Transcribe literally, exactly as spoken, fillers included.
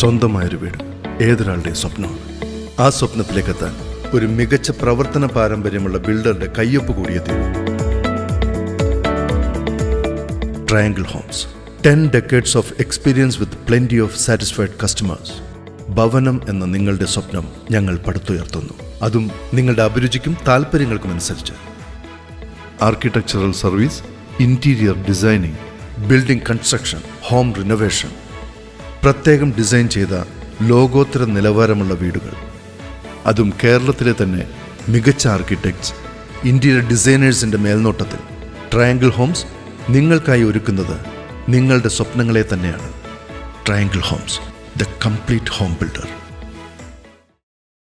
സ്വന്തമായൊരു വീട് ഏതൊരാളുടെയും സ്വപ്നമാണ്. ആ സ്വപ്നത്തിലേക്കെത്താൻ ഒരു മികച്ച പ്രവർത്തന പാരമ്പര്യമുള്ള ബിൽഡറുടെ കയ്യൊപ്പ് കൂടിയേ തീരൂ. Triangle homes, ten decades of experience with plenty of satisfied customers. ഭവനം എന്ന നിങ്ങളുടെ സ്വപ്നം ഞങ്ങൾ പടുത്തുയർത്തുന്നു, അതും നിങ്ങളുടെ അഭിരുചിക്കും താല്പര്യങ്ങൾക്കും അനുസരിച്ച്. Architectural service, interior designing, building construction, home renovation, പ്രത്യേകം ഡിസൈൻ ചെയ്ത ലോകോത്തര നിലവാരമുള്ള വീടുകൾ, അതും കേരളത്തിലെ തന്നെ മികച്ച ആർക്കിടെക്ട്സ്, ഇന്റീരിയർ ഡിസൈനേഴ്സിന്റെ മേൽനോട്ടത്തിൽ. ട്രയാങ്കിൾ ഹോംസ് നിങ്ങൾക്കായി ഒരുക്കുന്നത് നിങ്ങളുടെ സ്വപ്നങ്ങളെ തന്നെയാണ്. Triangle homes, the complete home builder.